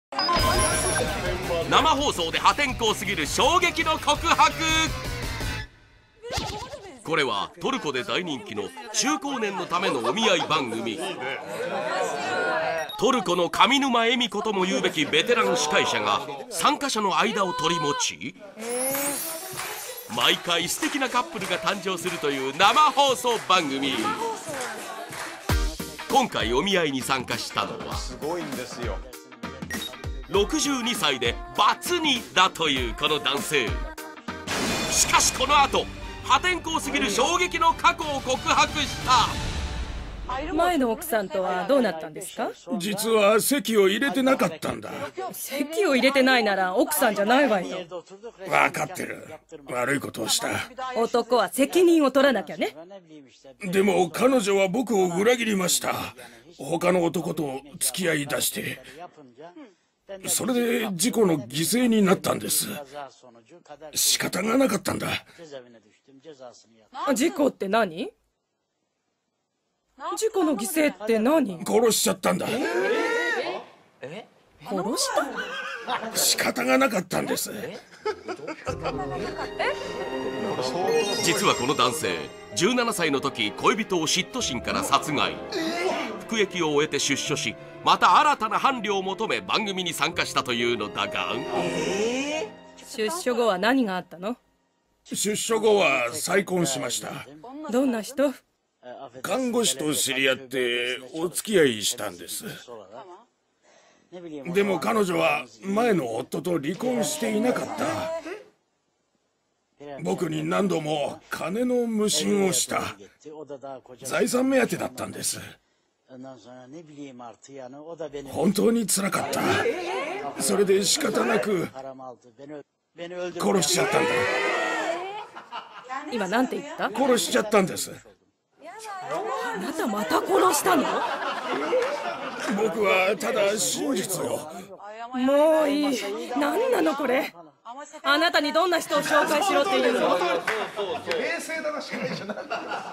生放送で破天荒すぎる衝撃の告白。これはトルコで大人気の中高年のためのお見合い番組。トルコの上沼恵美子とも言うべきベテラン司会者が参加者の間を取り持ち、毎回素敵なカップルが誕生するという生放送番組。今回お見合いに参加したのは62歳でバツ2だというこの男性。しかしこの後、破天荒すぎる衝撃の過去を告白した。 前の奥さんとはどうなったんですか？ 実は籍を入れてなかったんだ。 籍を入れてないなら奥さんじゃないわよ。 分かってる。悪いことをした。 男は責任を取らなきゃね。 でも彼女は僕を裏切りました。他の男と付き合いだして、それで事故の犠牲になったんです。仕方がなかったんだ。 事故って何？事故の犠牲って何？ 殺しちゃったんだ。 殺した？ 仕方がなかったんです。 実はこの男性、17歳の時恋人を嫉妬心から殺害。服役を終えて出所し、また新たな伴侶を求め番組に参加したというのだが、 出所後は何があったの？ 出所後は再婚しました。 どんな人？ 看護師と知り合ってお付き合いしたんです。でも彼女は前の夫と離婚していなかった。僕に何度も金の無心をした。財産目当てだったんです。本当につらかった。それで仕方なく殺しちゃったんだ。 今なんて言った？ 殺しちゃったんです。 あなたまた殺したの？ 僕はただ真実を。 もういい。何なのこれ。あなたにどんな人を紹介しろっていうの？ 冷静だな、司会者。なんだ。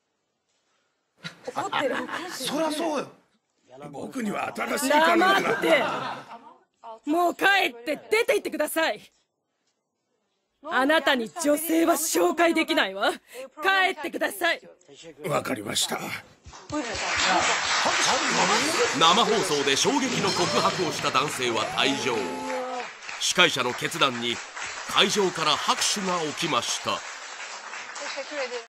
怒ってる。 そりゃそうよ。 僕には新しい彼女が。 黙って。もう帰って出て行ってください。あなたに女性は紹介できないわ。帰ってください。 わかりました。 生放送で衝撃の告白をした男性は退場。司会者の決断に会場から拍手が起きました。